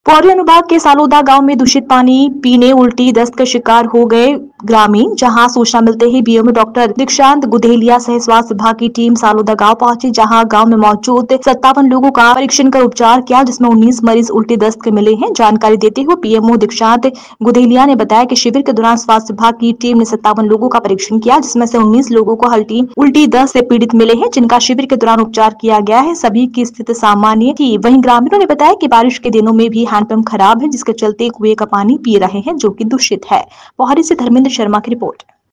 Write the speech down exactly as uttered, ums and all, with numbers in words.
पौड़ी अनुभाग के सालोदा गांव में दूषित पानी पीने उल्टी दस्त का शिकार हो गए ग्रामीण। जहां सूचना मिलते ही बीएमओ डॉक्टर दीक्षांत गुदेलिया सह स्वास्थ्य विभाग की टीम सालोदा गांव पहुंची, जहां गांव में मौजूद सत्तावन लोगों का परीक्षण कर उपचार किया, जिसमें उन्नीस मरीज उल्टी दस्त के मिले हैं। जानकारी देते हुए बीएमओ दीक्षांत गुदेलिया ने बताया कि शिविर के दौरान स्वास्थ्य विभाग की टीम ने सत्तावन लोगों का परीक्षण किया, जिसमें से उन्नीस लोगों को हल्टी उल्टी दस्त से पीड़ित मिले हैं, जिनका शिविर के दौरान उपचार किया गया है। सभी की स्थिति सामान्य थी। वहीं ग्रामीणों ने बताया कि बारिश के दिनों में भी हैंडपंप खराब है, जिसके चलते कुएं का पानी पी रहे हैं, जो कि दूषित है। पौड़ी से धर्मेंद्र शर्मा की रिपोर्ट।